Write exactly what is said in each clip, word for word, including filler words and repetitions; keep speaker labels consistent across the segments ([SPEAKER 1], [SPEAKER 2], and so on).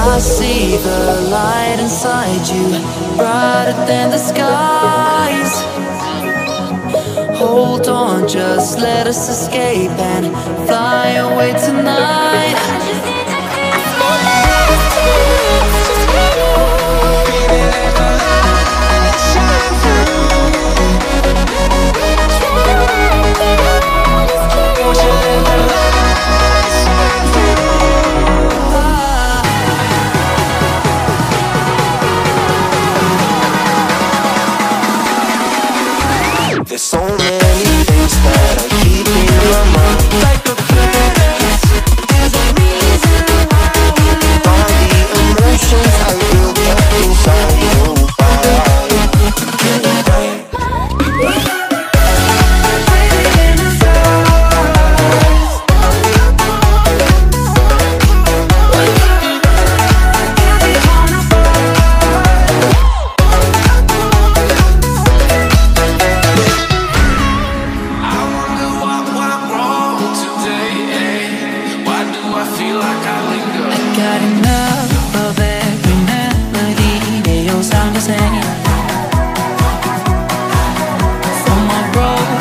[SPEAKER 1] I see the light inside you, brighter than the skies. Hold on, just let us escape and fly away tonight.
[SPEAKER 2] There's so many things that I keep in my mind, like the planets. There's a reason why we live. All the emotions I built up inside you.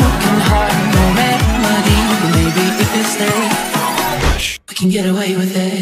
[SPEAKER 1] Get away with it.